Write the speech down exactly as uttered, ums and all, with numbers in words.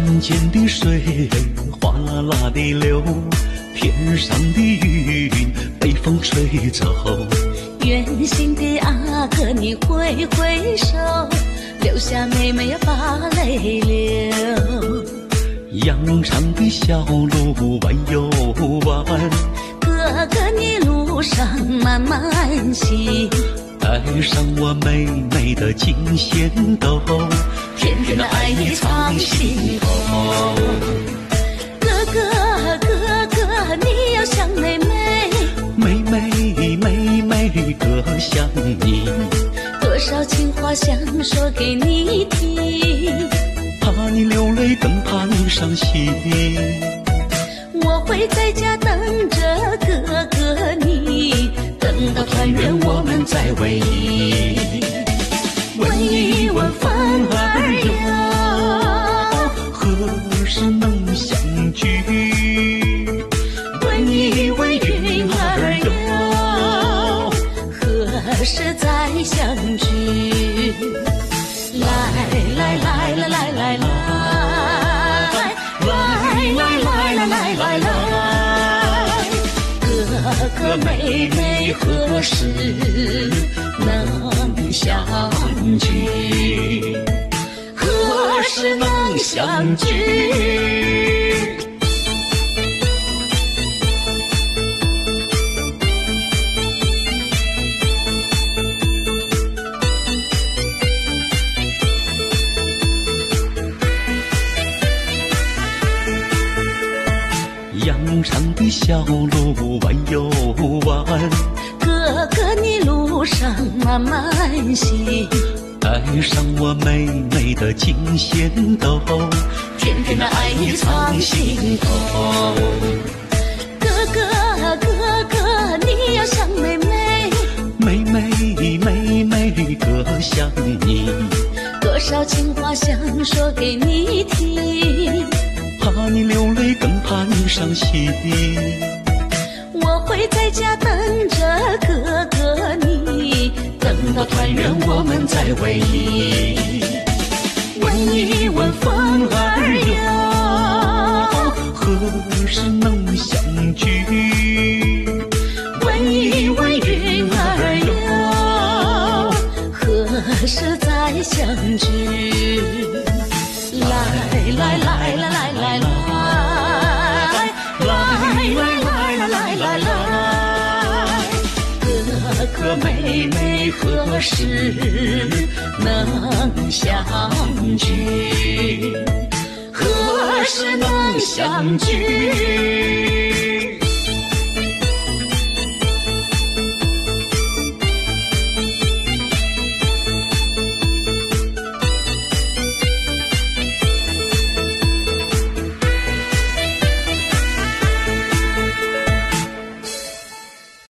山间的水哗啦啦地流，天上的云被风吹走。 远行的阿哥你挥挥手，留下妹妹把泪流。 羊肠的小路弯又弯， 哥哥你路上慢慢行， 带上我美美的金线兜， 天天的爱你藏心头。哥哥哥哥你要想妹妹， 妹妹妹妹哥想你， 多少情话想说给你听， 怕你流泪更怕你伤心。 我会在家等着哥哥你，等到团圆我们再为你。问一问风儿哟， 何时能相聚？ 问一问云儿哟，何时再相聚？来来来来来来来。来来，哥哥妹妹何时能相聚？何时能相聚？ 羊肠的小路弯又弯， 哥哥你路上慢慢行， 带上我美美的金线兜， 天天的爱你藏心头。哥哥哥哥你要想妹妹， 妹妹妹妹哥想你， 多少情话想说给你听， 怕你流泪更怕你伤心。 我会在家等着哥哥你，等到团圆我们再为你。问一问风儿哟， 何时能相聚？ 问一问云儿哟，何时再相聚？来来来来来来来。哥哥妹妹何时能相聚？何时能相聚？